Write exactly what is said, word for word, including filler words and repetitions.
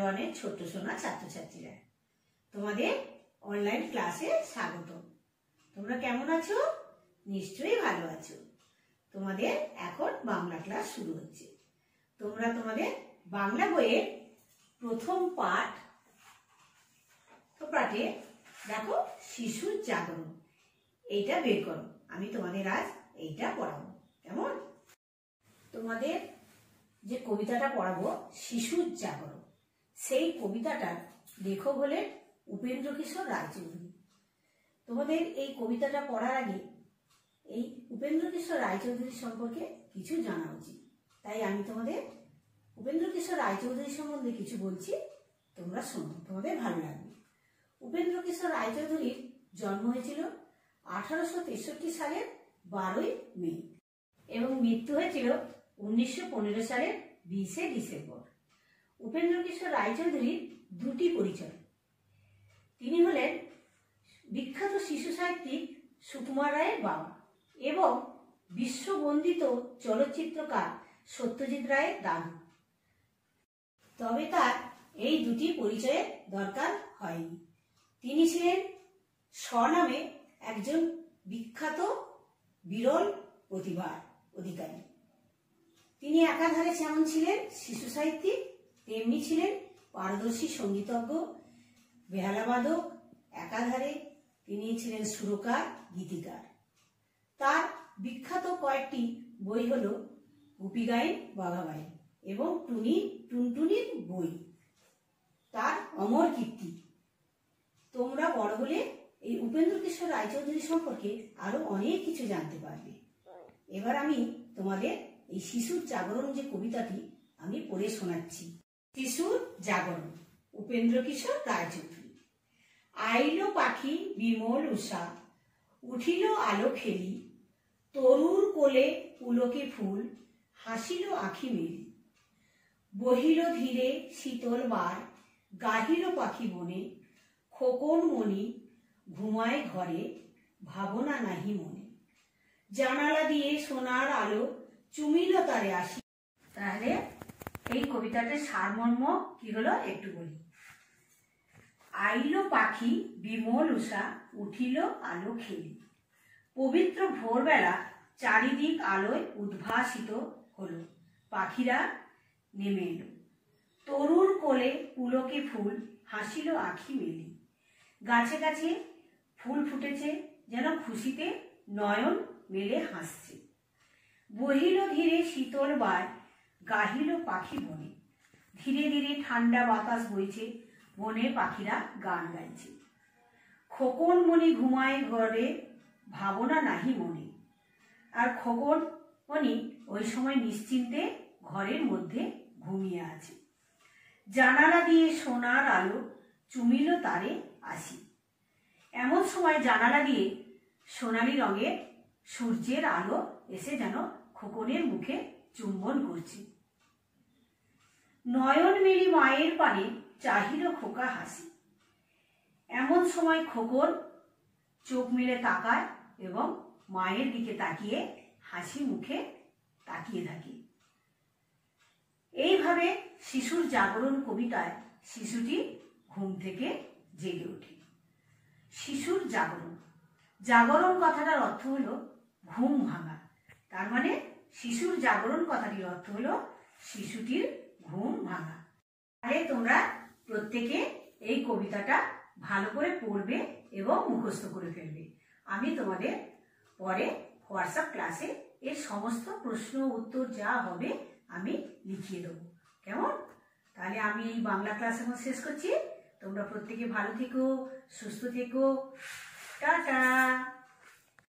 ওয়ানের ছোট্ট সোনা ছাত্রছাত্রীরা, তোমাদের অনলাইন ক্লাসে স্বাগত। তোমরা কেমন আছো? নিশ্চয়ই ভালো আছো। তোমাদের এখন বাংলা ক্লাস শুরু হচ্ছে। তোমরা তোমাদের বাংলা বইয়ের প্রথম পাঠ পাঠে দেখো শিশুর জাগরণ, এইটা বের করো। আমি তোমাদের আজ এইটা পড়াবো। কেমন? তোমাদের যে কবিতাটা পড়াবো শিশুর জাগরণ, সেই কবিতাটার লেখক হলেন উপেন্দ্র কিশোর রায়চৌধুরী। তোমাদের এই কবিতাটা পড়ার আগে এই উপেন্দ্র কিশোর রায়চৌধুরী সম্পর্কে কিছু জানা উচিত। তাই আমি তোমাদের উপেন্দ্র কিশোর রায়চৌধুরী সম্বন্ধে কিছু বলছি, তোমরা শোনো, তোমাদের ভালো লাগবে। উপেন্দ্র কিশোর রায়চৌধুরীর জন্ম হয়েছিল আঠারোশো তেষট্টি সালের বারোই মে এবং মৃত্যু হয়েছিল উনিশশো পনেরো সালের বিশে ডিসেম্বর। উপেন্দ্র কিশোর রায়চৌধুরীর দুটি পরিচয়। তিনি হলেন বিখ্যাত শিশু সাহিত্যিক সুকুমার রায়ের বাবা এবং বিশ্ববন্দিত চলচ্চিত্রকার সত্যজিৎ রায়ের দাদু। তবে তার এই দুটি পরিচয়ের দরকার হয়নি। তিনি ছিলেন স্বনামে একজন বিখ্যাত বিরল প্রতিভার অধিকারী। তিনি একাধারে যেমন ছিলেন শিশু সাহিত্যিক, তেমনি ছিলেন পারদর্শী সঙ্গীতজ্ঞ, বেহালাবাদক, একাধারে তিনি ছিলেন সুরকার, গীতিকার। তার বিখ্যাত কয়েকটি বই হল গুপি গাইন বাঘাবাইন এবং টুনি টুনটুনির বই। তার অমর কীর্তি। তোমরা বড় হলে এই উপেন্দ্র কিশোর রায়চৌধুরী সম্পর্কে আরো অনেক কিছু জানতে পারবে। এবার আমি তোমাদের এই শিশুর জাগরণ যে কবিতাটি আমি পড়ে শোনাচ্ছি। শিশুর জাগরণ, উপেন্দ্র কিশোর রায়চৌধুরী। আইলো পাখি বিমল উষা, উঠিল আলো খেলি, তরুর কোলে পুলকে ফুল, হাসিল আখি মেলি। বহিল ধীরে শীতল বার, গাহিল পাখি বনে, খোকন মণি ঘুমায় ঘরে, ভাবনা নাহি মনে। জানালা দিয়ে সোনার আলো, চুমিল তারে আসি। তাহলে এই কবিতাটার সারমর্ম কি হলো একটু বলি। আইলো পাখি বিমল উষা, উঠিল আলো খেলি। পবিত্র ভোরবেলা চারিদিক আলোয় উদ্ভাসিত হলো, পাখিরা নেমে এলো। তরুর কোলে পুলকে ফুল, হাসিল আখি মেলি। গাছে গাছে ফুল ফুটেছে, যেন খুশিতে নয়ন মেলে হাসছে। বহিল ধীরে শীতল বার, গাহিল পাখি বনে। ধীরে ধীরে ঠান্ডা বাতাস বইছে, বনে পাখিরা গান গাইছে। খোকন মণি ঘুমায় ঘরে, ভাবনা নাহি মনে। আর খোকন মণি ওই সময় নিশ্চিন্তে ঘরের মধ্যে ঘুমিয়ে আছে। জানালা দিয়ে সোনার আলো, চুমিল তারে আসি। এমন সময় জানালা দিয়ে সোনালি রঙের সূর্যের আলো এসে যেন খোকনের মুখে চুম্বন করছে। নয়ন মেলি মায়ের পানে, চাহিল খোকা হাসি। এমন সময় খোকন চোখ মেলে তাকায় এবং মায়ের দিকে তাকিয়ে হাসি মুখে তাকিয়ে থাকে। এইভাবে শিশুর জাগরণ কবিতায় শিশুটি ঘুম থেকে জেগে ওঠে। শিশুর জাগরণ, জাগরণ কথাটার অর্থ হলো ঘুম ভাঙা। তার মানে শিশুর জাগরণ কথাটির অর্থ হলো শিশুটির ঘুম ভাঙা। তাহলে তোমরা প্রত্যেকে এই কবিতাটা ভালো করে পড়বে এবং মুখস্থ করে ফেলবে। আমি তোমাদের পরে হোয়াটসঅ্যাপ ক্লাসে এর সমস্ত প্রশ্ন উত্তর যা হবে আমি লিখিয়ে দেবো। কেমন? তাহলে আমি এই বাংলা ক্লাস এখন শেষ করছি। তোমরা প্রত্যেকে ভালো থেকো, সুস্থ থেকো। টাটা।